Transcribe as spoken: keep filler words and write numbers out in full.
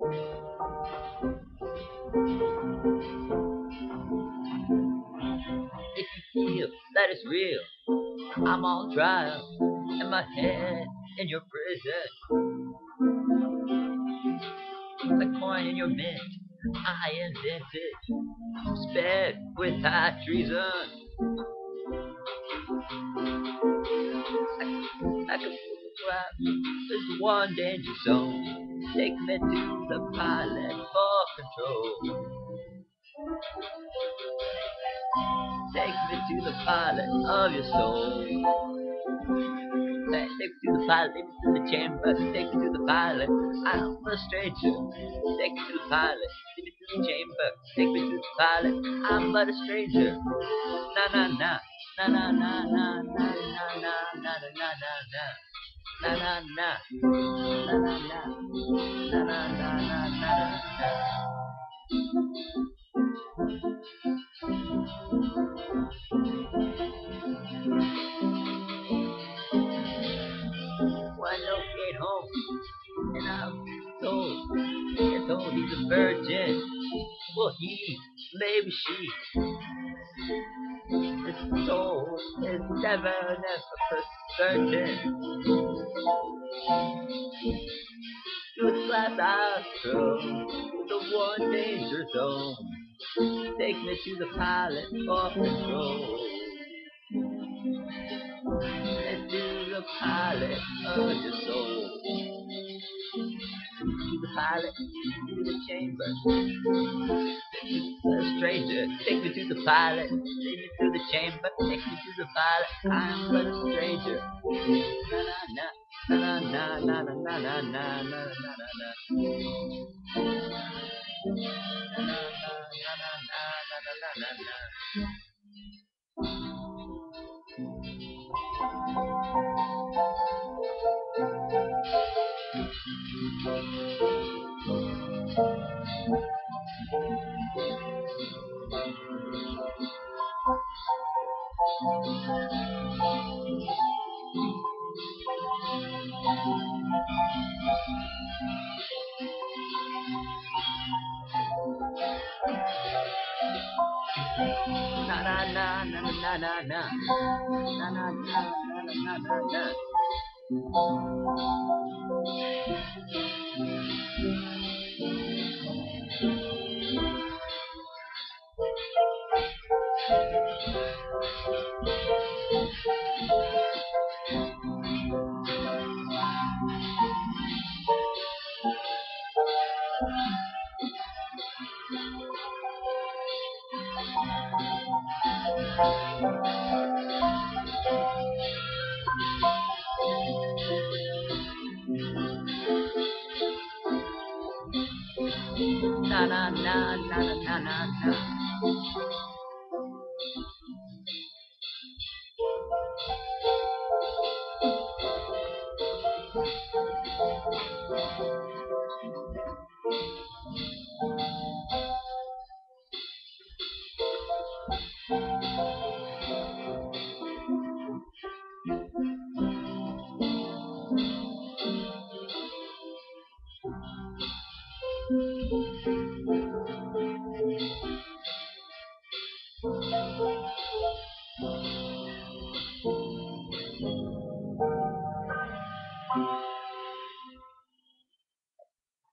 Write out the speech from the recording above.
If you feel that it's real, I'm on trial, and my head in your prison. The coin in your mint, I invented, sped with high treason. I can describe this one danger zone. Take me to the pilot for control. Take me to the pilot of your soul. Take me to the pilot, take me to the chamber. Take me to the pilot, I'm a stranger. Take me to the pilot, take me to the chamber. Take me to the pilot, I'm but a stranger. Na na na, na na na na na na na na na na na. Na na na, na na na, na na na na na na. When I get home, and I'm told, and told he's a virgin. Well, he, maybe she, is told is never, never for certain. To the glass I throw, the one danger zone. Take me to the pilot for control. And to the pilot of your soul. To the pilot, to the chamber. A stranger, take me to the pilot. Take me to the chamber. Take me to the pilot. I'm but a stranger. Na na na na na na na na na na na na. Na na na na na na na na na na na na na na. Na na na na na na na.